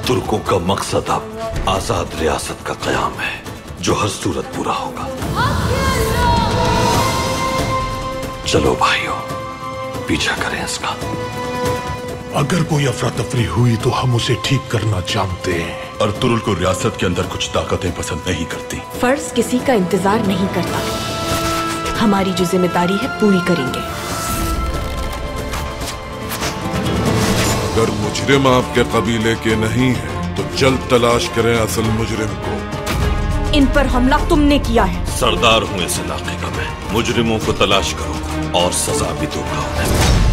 तुर्कों का मकसद अब आजाद रियासत का कयाम है, जो हर सूरत पूरा होगा। चलो भाइयों, पीछा करें इसका। अगर कोई अफरा तफरी हुई तो हम उसे ठीक करना जानते हैं। अर्तुरुल को रियासत के अंदर कुछ ताकतें पसंद नहीं करती। फर्ज किसी का इंतजार नहीं करता, हमारी जो जिम्मेदारी है पूरी करेंगे। अगर मुजरिम आपके कबीले के नहीं है तो जल्द तलाश करें असल मुजरिम को। इन पर हमला तुमने किया है। सरदार हूं इस इलाके का मैं, मुजरिमों को तलाश करूंगा और सजा भी दूंगा उन्हें।